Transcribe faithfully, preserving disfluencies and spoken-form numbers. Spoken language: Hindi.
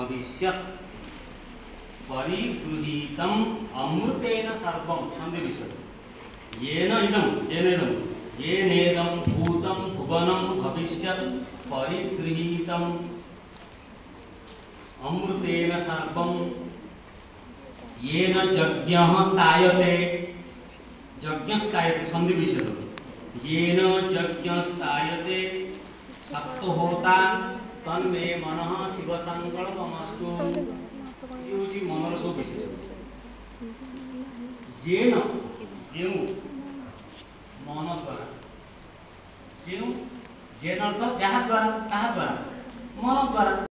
भविष्यत् परिगृहीतम अमृतेन सर्वं छंदे विषय येन इदं येन इदं येनेदं भूतं भुवनं भविष्यत् परिगृहीतम अमृतेन सर्वं येन यज्ञः तायते यज्ञस्तायते संधि विषय येन यज्ञस्तायते सक्तो होता तन्मे मनः शिव संकल्पमस्तु ये मनर सब विषय येन जो मन द्वारा जो जेन अर्थ जहाँ द्वारा कहा द्वारा मन द्वारा